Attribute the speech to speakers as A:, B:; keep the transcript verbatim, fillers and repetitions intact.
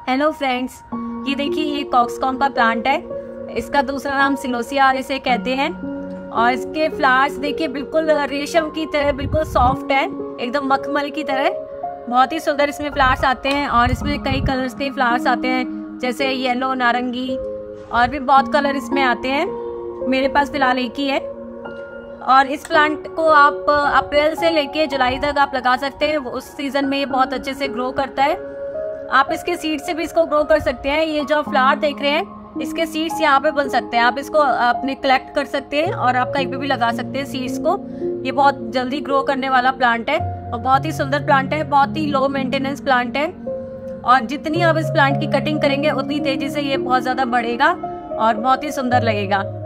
A: Hello friends, ये देखिए ये कॉक्सकॉम का प्लांट है। इसका दूसरा नाम सिलोसिया इसे कहते हैं। और इसके फ्लावर्स देखिए बिल्कुल रेशम की तरह बिल्कुल सॉफ्ट है, एकदम मखमल की तरह। बहुत ही सुंदर इसमें फ्लावर्स आते हैं और इसमें कई कलर्स के फ्लावर्स आते हैं, जैसे येलो, नारंगी और भी बहुत कलर इसमें आते हैं। मेरे पास फिलहाल एक ही है। और इस प्लांट को आप अप्रैल से लेके जुलाई तक आप लगा सकते हैं। उस सीज़न में ये बहुत अच्छे से ग्रो करता है। आप इसके सीड से भी इसको ग्रो कर सकते हैं। ये जो फ्लावर देख रहे हैं, इसके सीड्स यहाँ पे बन सकते हैं। आप इसको अपने कलेक्ट कर सकते हैं और आप कहीं पे भी लगा सकते हैं सीड्स को। ये बहुत जल्दी ग्रो करने वाला प्लांट है और बहुत ही सुंदर प्लांट है, बहुत ही लो मेंटेनेंस प्लांट है। और जितनी आप इस प्लांट की कटिंग करेंगे उतनी तेजी से ये बहुत ज़्यादा बढ़ेगा और बहुत ही सुंदर लगेगा।